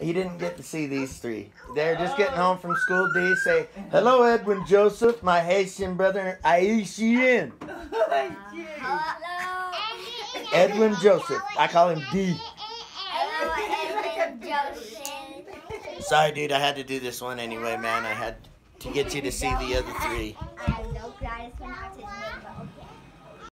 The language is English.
he didn't get to see these three. They're just getting home from school. D, say, hello, Edwin Joseph, my Haitian brother, Haitian. Hello. Edwin Joseph. I call him D. Hello, Edwin Joseph. Sorry, dude, I had to do this one anyway, man. I had to get you to see the other three. I know guys pronounce his name, but okay.